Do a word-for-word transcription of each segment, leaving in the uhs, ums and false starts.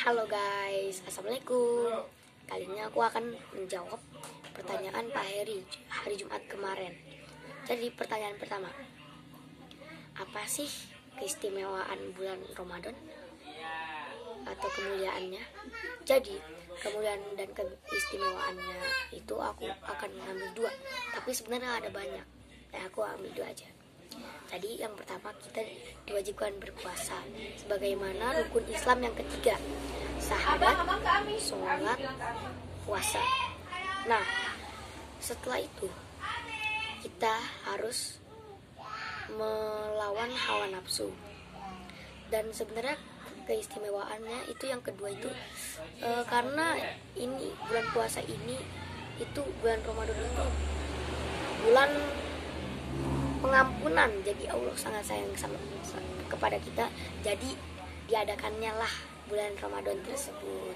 Halo guys, assalamualaikum. Kali ini aku akan menjawab pertanyaan Pak Heri hari Jumat kemarin. Jadi pertanyaan pertama, apa sih keistimewaan bulan Ramadan atau kemuliaannya? Jadi kemuliaan dan keistimewaannya itu aku akan mengambil dua, tapi sebenarnya ada banyak. Nah, aku ambil dua aja. Tadi yang pertama, kita diwajibkan berpuasa sebagaimana rukun Islam yang ketiga, syahadat, sholat, puasa. Nah, setelah itu kita harus melawan hawa nafsu. Dan sebenarnya keistimewaannya itu yang kedua itu e, karena ini bulan puasa ini itu bulan Ramadan itu bulan pengampunan, jadi Allah sangat sayang sama, sama kepada kita, jadi diadakannya lah bulan Ramadan tersebut.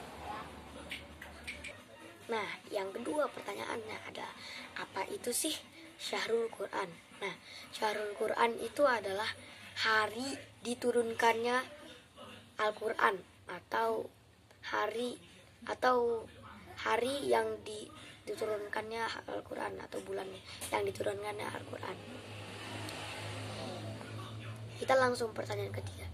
Nah, yang kedua pertanyaannya ada apa itu sih Syahrul Quran? Nah, Syahrul Quran itu adalah hari diturunkannya Al-Quran atau hari atau hari yang di diturunkannya Al-Quran atau bulan yang diturunkannya Al-Quran. Kita langsung pertanyaan ketiga.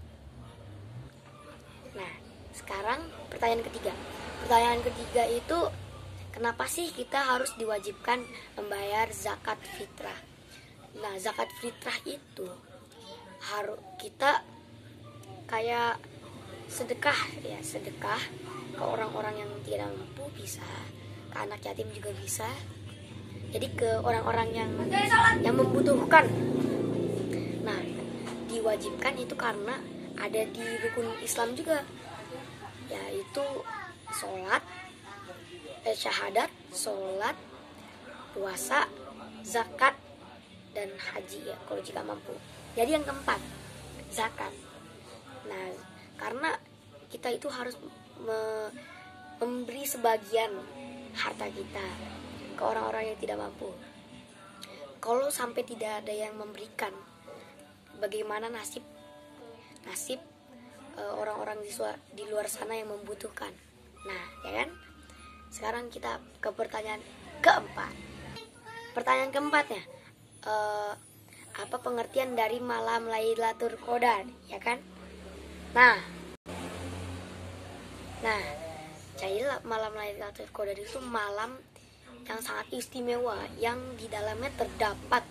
Nah, sekarang pertanyaan ketiga. Pertanyaan ketiga itu, kenapa sih kita harus diwajibkan membayar zakat fitrah? Nah, zakat fitrah itu harus kita kayak sedekah ya, sedekah ke orang-orang yang tidak mampu, bisa ke anak yatim juga bisa, jadi ke orang-orang yang yang membutuhkan. Nah, diwajibkan itu karena ada di rukun Islam juga, yaitu sholat, eh, syahadat, sholat, puasa, zakat, dan haji ya kalau jika mampu. Jadi yang keempat, zakat. Nah, karena kita itu harus me memberi sebagian harta kita ke orang-orang yang tidak mampu. Kalau sampai tidak ada yang memberikan, bagaimana nasib nasib uh, orang-orang di, di luar sana yang membutuhkan? Nah, ya kan? Sekarang kita ke pertanyaan keempat. Pertanyaan keempatnya, uh, apa pengertian dari malam Lailatul Qadar, ya kan? Nah, nah. Jadi malam Lailatul Qadar itu malam yang sangat istimewa, yang di dalamnya terdapat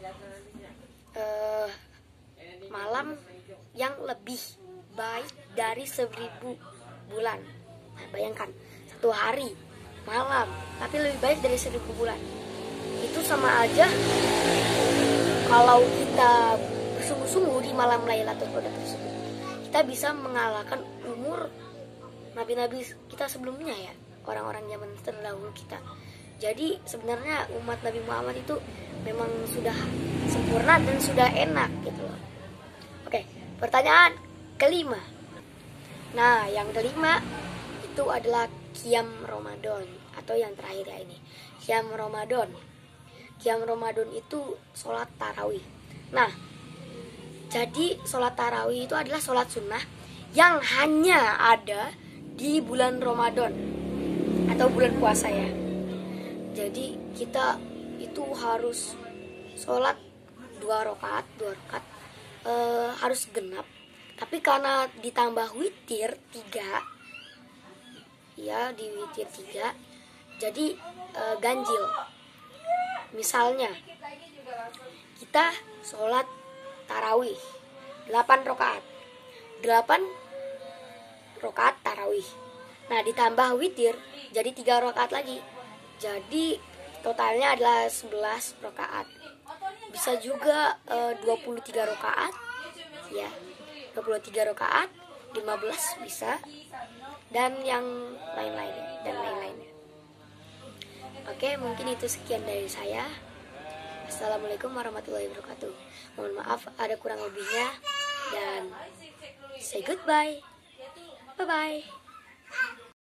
uh, malam yang lebih baik dari seribu bulan. Nah, bayangkan satu hari malam, tapi lebih baik dari seribu bulan. Itu sama aja kalau kita bersungguh-sungguh di malam Lailatul Qadar tersebut, kita bisa mengalahkan umur nabi-nabi kita sebelumnya ya, orang-orang zaman terdahulu kita. Jadi sebenarnya umat Nabi Muhammad itu memang sudah sempurna dan sudah enak gitu loh. Oke, pertanyaan kelima. Nah, yang kelima itu adalah Qiyam Ramadan atau yang terakhir ya ini, Qiyam Ramadan. Qiyam Ramadan itu sholat tarawih. Nah, jadi sholat tarawih itu adalah sholat sunnah yang hanya ada di bulan Ramadan atau bulan puasa ya. Jadi kita itu harus sholat dua rakaat, dua rakaat e, harus genap. Tapi karena ditambah witir tiga, ya di witir tiga, jadi e, ganjil. Misalnya kita sholat tarawih delapan rakaat, delapan rakaat tarawih. Nah, ditambah witir jadi tiga rakaat lagi. Jadi totalnya adalah sebelas rakaat. Bisa juga e, dua puluh tiga rakaat ya. dua puluh tiga rakaat, lima belas bisa, dan yang lain-lainnya dan lain-lainnya. Oke, mungkin itu sekian dari saya. Assalamualaikum warahmatullahi wabarakatuh. Mohon maaf ada kurang lebihnya, dan say goodbye. Bye-bye.